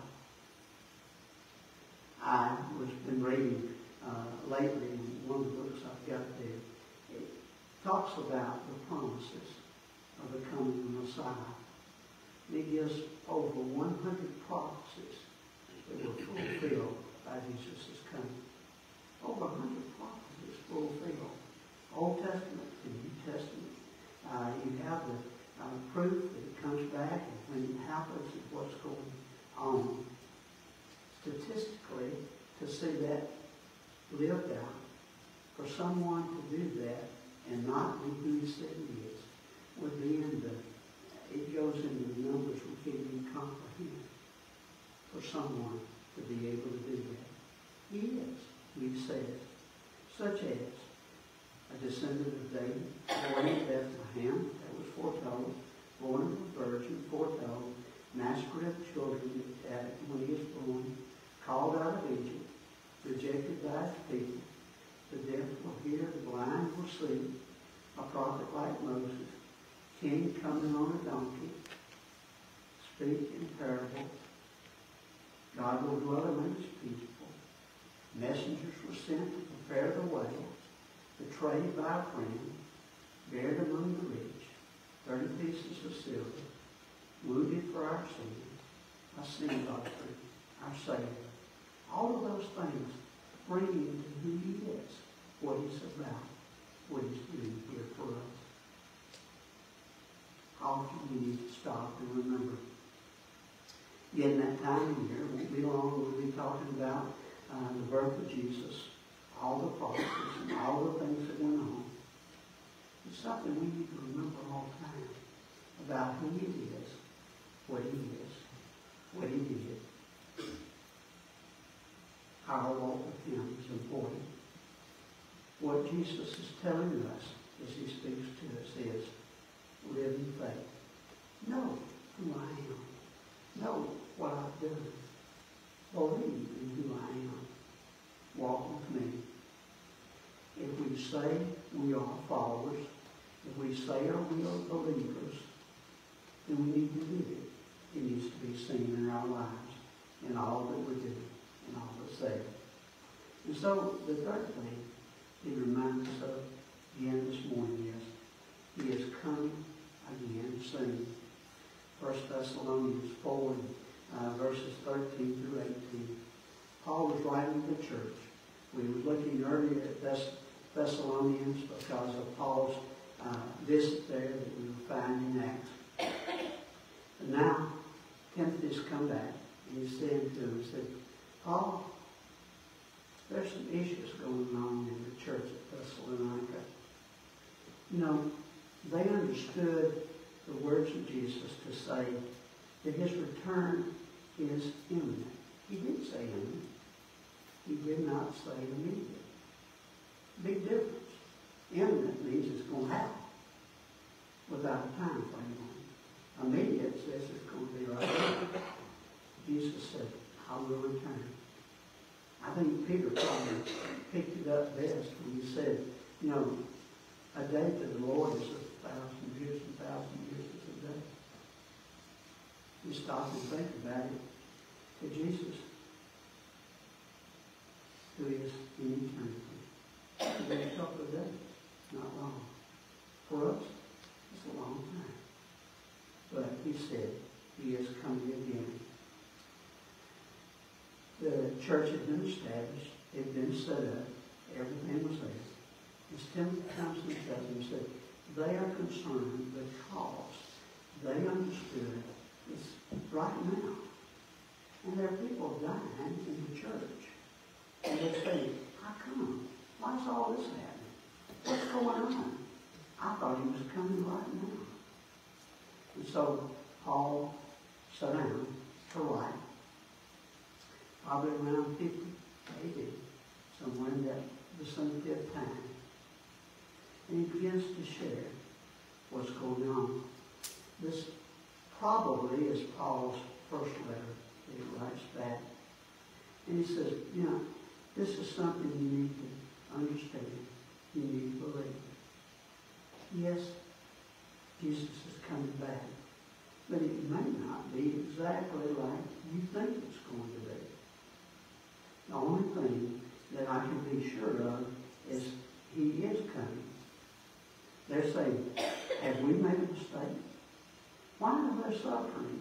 Speaker 10: I was been reading uh, lately in one of the books I've got there. It talks about the promises of the coming Messiah. It gives over one hundred prophecies that were fulfilled by Jesus' coming. Over one hundred prophecies fulfilled. Old Testament and New Testament. Uh, you have the uh, proof that it comes back and when it happens and what's going on. Statistically, to see that lived out, for someone to do that and not be who He said He is, would be in the it goes into the numbers we can't even comprehend for someone to be able to do that. He is, we said, such as a descendant of David, born in Bethlehem, that was foretold, born of a virgin, foretold, massacre of children at, when he was born, called out of Egypt, rejected by his people, the deaf will hear, the blind will see, a prophet like Moses, king coming on a donkey, speak in parables. God will dwell among His people. Messengers were sent to prepare the way, betrayed by a friend, buried among the rich, thirty pieces of silver, wounded for our sin, a sin offering, our Savior. All of those things bring Him to who He is, what He's about, what He's doing here for us. How often we need to stop and remember. Again, that time of year won't be long. We'll be talking about uh, the birth of Jesus, all the prophecies and all the things that went on. It's something we need to remember all the time about who He is, what He is, what He did. Our walk with Him is important. What Jesus is telling us as He speaks to us is, live in faith. Know who I am. Know what I've done. Believe in who I am. Walk with me. If we say we are followers, if we say we are believers, then we need to do it. It needs to be seen in our lives, in all that we do, in all that we say. And so the third thing He reminds us of again this morning is He is coming again soon. First Thessalonians four, uh, verses thirteen through eighteen. Paul was writing to the church. We were looking earlier at Thess Thessalonians because of Paul's uh, visit there that we were finding in Acts. And now Timothy's come back and he said to him, he said, Paul, there's some issues going on in the church at Thessalonica. You know, they understood the words of Jesus to say that His return is imminent. He did say imminent. He did not say immediate. Big difference. Imminent means it's going to happen without a time frame on it. Immediate says it's going to be right now. Jesus said, I will return. I think Peter probably picked it up best when he said, you know, a day to the Lord is a thousand years, a thousand years is a day. You stop and think about it. To Jesus, who is in eternity. It's been a couple of days, not long. For us, it's a long time. But he said he is coming again. The church had been established, it had been set up, everything was there. As Timothy Thompson tells him, said, they are concerned because they understood it's right now. And there are people dying in the church. And they say, how come? Why is all this happening? What's going on? I thought he was coming right now. And so Paul sat down to write, probably around fifty A D, somewhere in that vicinity of time. And he begins to share what's going on. This probably is Paul's first letter that he writes back. And he says, you know, this is something you need to understand. You need to believe. Yes, Jesus is coming back. But it may not be exactly like you think it's going to be. The only thing that I can be sure of is he is coming. They're saying, have we made a mistake? Why are they suffering?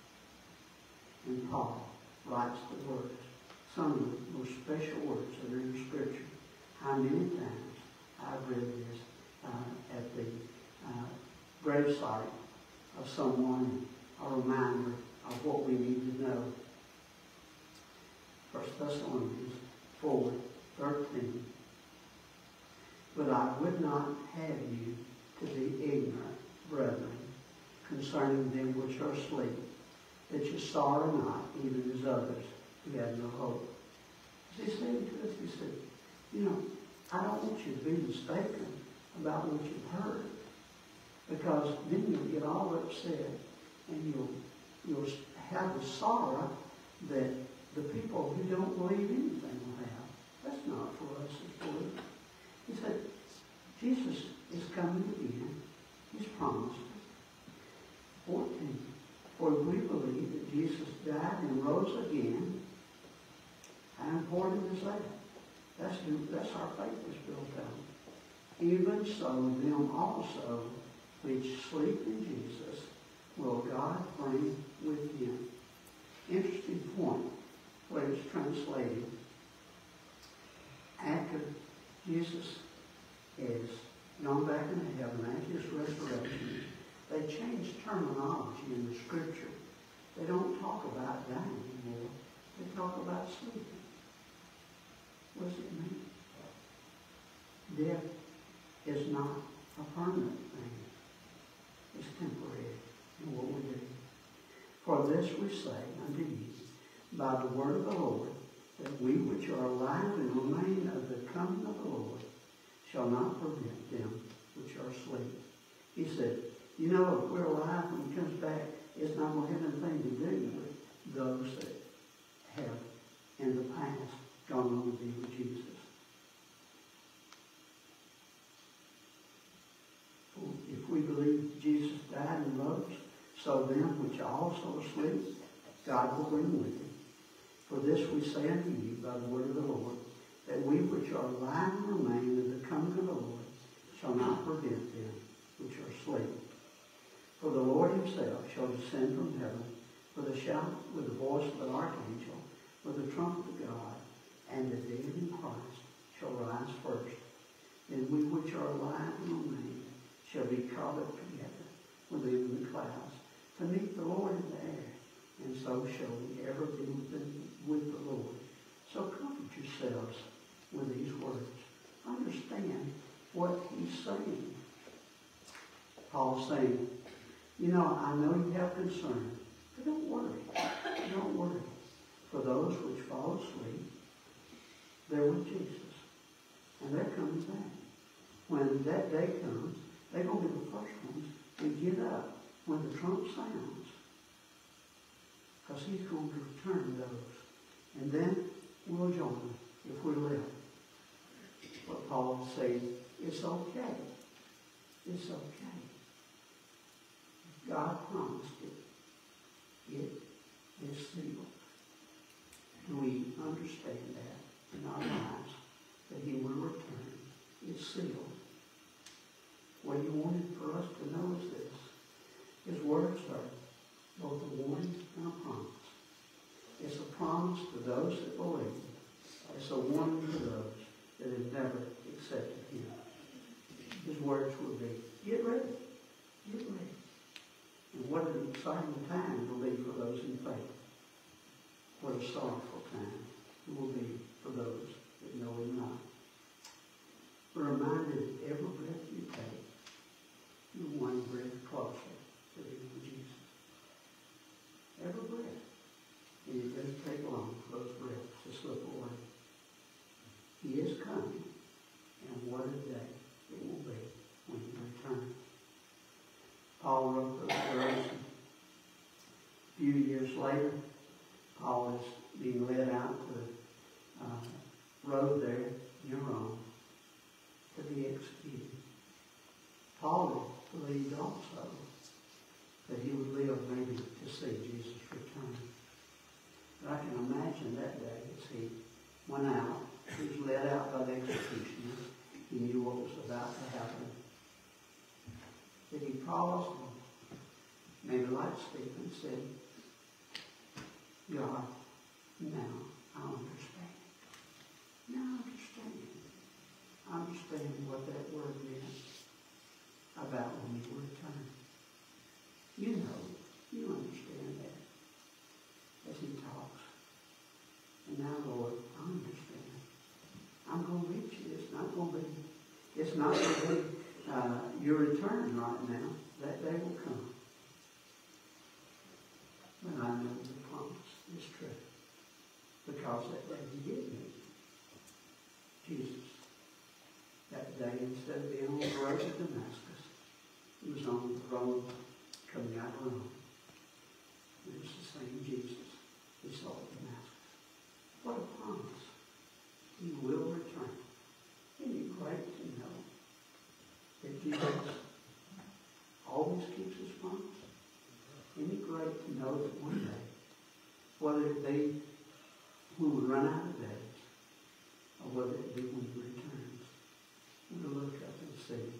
Speaker 10: And Paul writes the words, some of the most special words that are in Scripture. How many times I've read this uh, at the uh, gravesite of someone, a reminder of what we need to know. First Thessalonians four thirteen. But I would not have you to be ignorant, brethren, concerning them which are asleep, that you sorrow not, even as others who have no hope. He said to us, he said, you know, I don't want you to be mistaken about what you've heard, because then you'll get all upset and you'll, you'll have the sorrow that the people who don't believe anything will have. That's not for us as believers. He said, Jesus is coming again. He's promised us. fourteen. For we believe that Jesus died and rose again. How important is that? That's, that's our faith is built on. Even so, them also which sleep in Jesus will God bring with him. Interesting point where it's translated. After Jesus is gone back into heaven, after his resurrection, they changed terminology in the Scripture. They don't talk about dying anymore. They talk about sleeping. What does it mean? Death is not a permanent thing. It's temporary in what we do. For this we say unto you, by the word of the Lord, that we which are alive and remain of the coming of the Lord shall not prevent them which are asleep. He said, you know, if we're alive when he comes back, it's not going to have anything to do with those that have in the past gone on to be with Jesus. If we believe Jesus died and rose, so them which are also asleep, God will bring with him. For this we say unto you by the word of the Lord, that we which are alive and remain in the coming of the Lord shall not prevent them which are asleep. For the Lord himself shall descend from heaven with a shout, with the voice of an archangel, with the trumpet of God, and the dead in Christ shall rise first. Then we which are alive and remain shall be caught up together with them in the clouds to meet the Lord in the air, and so shall we ever be with the, with the Lord. So comfort yourselves with these words. Understand what he's saying. Paul's saying, you know, I know you have concern But don't worry. Don't worry. For those which fall asleep, they're with Jesus. And they're coming back. When that day comes, they're going to be the first ones to get up when the trump sounds. Because he's going to return those. And then we'll join them if we live. But Paul says, it's okay. It's okay. God promised it. It is sealed. And we understand that in our lives, that he will return. It's sealed. What he wanted for us to know is this. His words are both a warning and a promise. It's a promise to those that believe. It's a warning to those that have never accepted him. His words will be, get ready. Get ready. And what an exciting time it will be for those in faith. What a sorrowful time it will be for those that know him not. We're reminded that every breath you take, you're one breath closer to being with Jesus. Every breath. And it doesn't take long for those breaths to slip away. He is coming, and what a day it will be when he returns. Paul wrote those words. A few years later, Paul is being led out to the uh, road there near Rome to be executed. Paul believed also that he would live maybe to see Jesus return. But I can imagine that day as he went out, he was led out by the executioner. He knew what was about to happen. That he paused and maybe like Stephen said, God, now I understand. Now I understand. I understand what that word meant about when you return. You know, you understand that as he talks. And now, Lord, I understand. I'm going to reach you. It's not going to be, it's not going to be uh, your return right now. That day will come. But I know the promise is true. Because that day he did meet Jesus. That day, instead of being on the road to Damascus, he was on the road coming out of Rome. It was the same Jesus he saw at Damascus. What a promise. He will return. Isn't it great to know that Jesus always keeps his promise? Isn't it great to know that one day, whether it be when we run out of days, or whether it be when he returns, we'll look up and see.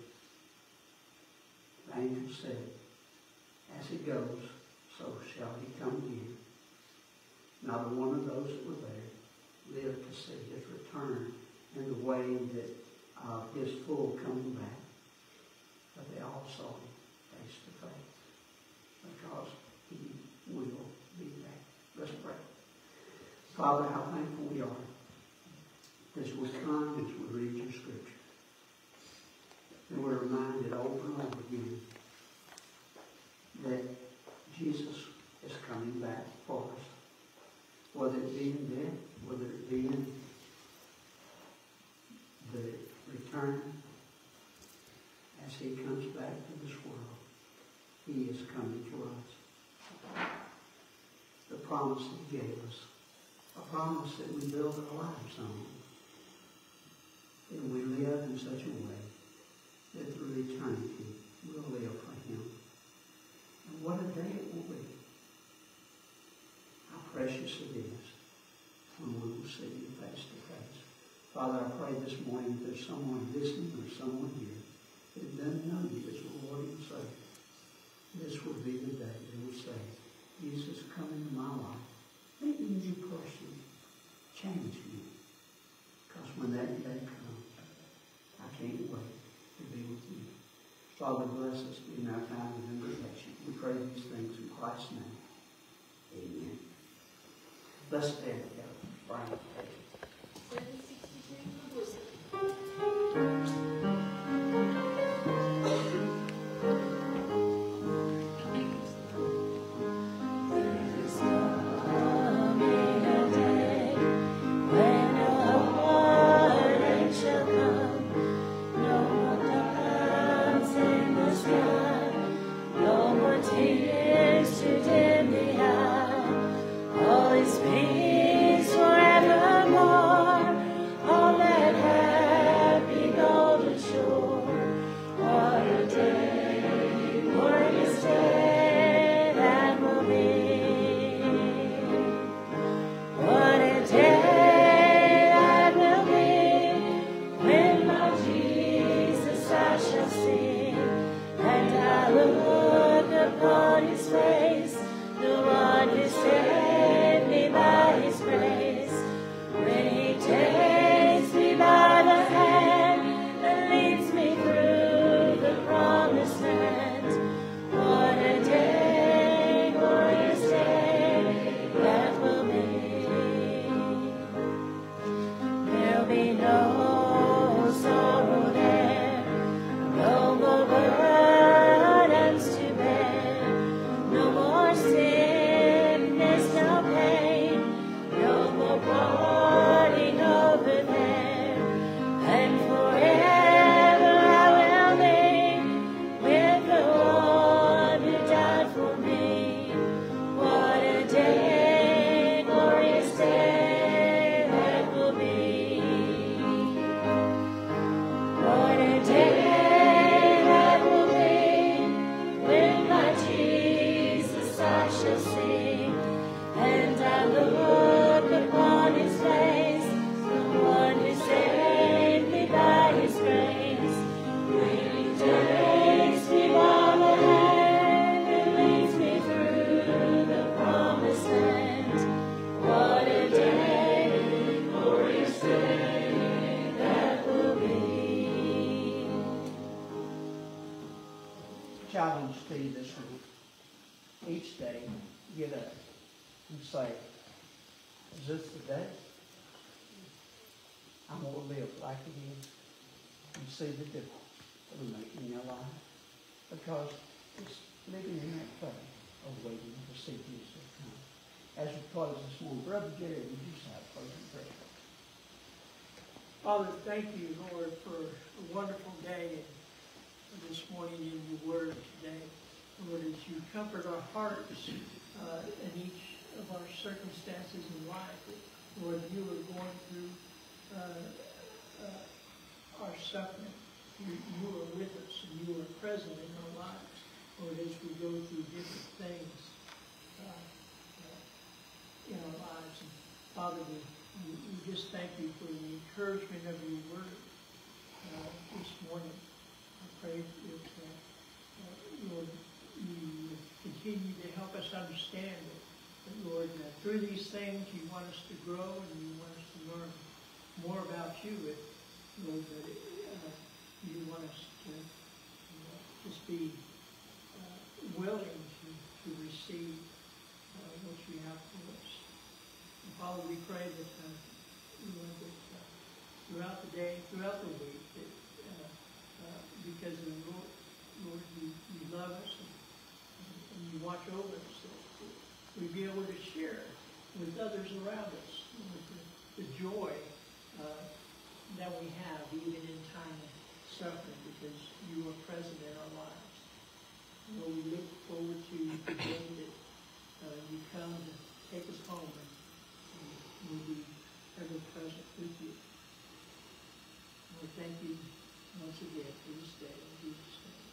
Speaker 10: The angel said, as he goes, so shall he come again. Not one of those that were there lived to see his return in the way that of uh, his full coming back. But they all saw him face to face. Because he will be back. Let's pray. Father, how thankful we are as we come, as we read your scripture. And we're reminded over and over again that Jesus is coming back for us. Whether it be in death, whether it be in the return, as he comes back to this world, he is coming to us. The promise that he gave us, a promise that we build our lives on, and we live in such a way that through eternity we'll live for him. And what a day it will be. How precious it is when we will see you face to face. Father, I pray this morning if there's someone listening or someone here that doesn't know you as Lord and Savior, this would be the day they would say, Jesus, come into my life. Make me a new person. Change me. Because when that day comes, I can't wait to be with you. Father, bless us in our time of invitation. We pray these things in Christ's name. Amen. Let's stand together. Brian.
Speaker 8: seven sixty-two.
Speaker 10: challenge to you this week. Each day, get up and say, is this the day? I'm going to live like it is. You see the difference it'll make in your life. Because it's living in that place of waiting to see Jesus come. As we close this morning, Brother Jerry, would you say a closing prayer?
Speaker 11: Father, thank you, Lord, for a wonderful day and this morning in your word today. Lord, as you comfort our hearts uh, in each of our circumstances in life, Lord, you are going through uh, uh, our suffering. You, you are with us and you are present in our lives, Lord, as we go through different things uh, uh, in our lives. And Father, we, we, we just thank you for the encouragement of your word uh, this morning. I pray that, uh, uh, Lord, you continue to help us understand that, that Lord, uh, through these things you want us to grow and you want us to learn more about you. And, Lord, that uh, you want us to you know, just be uh, willing to, to receive uh, what you have for us. And Father, we pray that, uh, Lord, that uh, throughout the day, throughout the week, that uh, uh, because of the Lord, Lord, you, you love us and, and you watch over us, that, that we be able to share with others around us with the, the joy uh, that we have even in time of suffering, because you are present in our lives. Lord, we look forward to the day that uh, you come to take us home and, and we'll be ever present with you. Lord, thank you once again for this day. In Jesus' name.